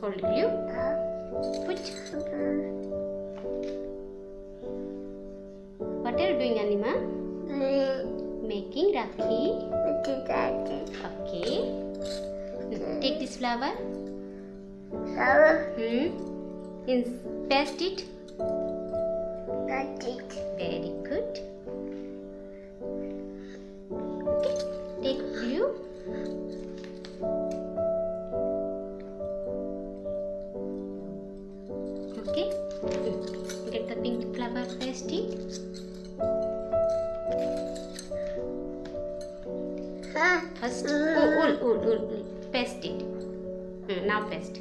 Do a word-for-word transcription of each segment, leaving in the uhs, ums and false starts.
hold glue. Put. What are you doing, Anima? Making Rakhi. Okay. Take this flower. Hmm. In, paste it. Very good. Okay. Take glue. Okay. Get the pink flower, paste it. First, oh, wool, wool, wool, wool. Paste it. Hmm, now paste.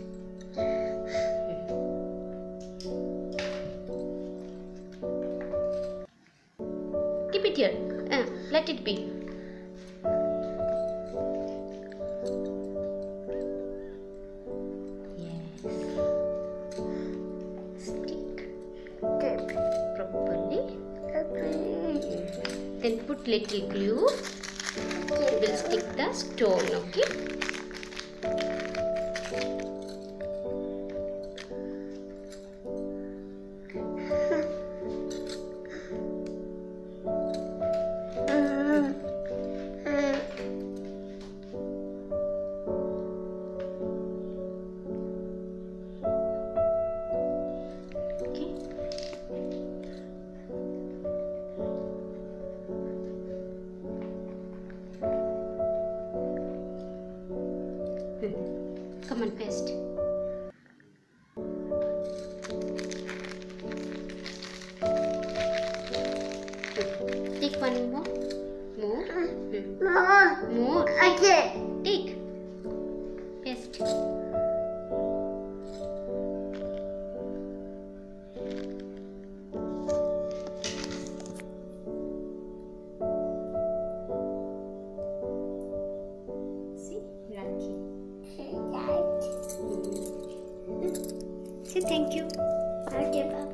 Keep it here. Uh, let it be. Yes. Stick properly. Then put little glue. We'll stick the stone. Okay. Come on, paste. Take one more. More. More. More. Okay. Take. Paste. See, Rakhi. Say thank you. Okay, Papa.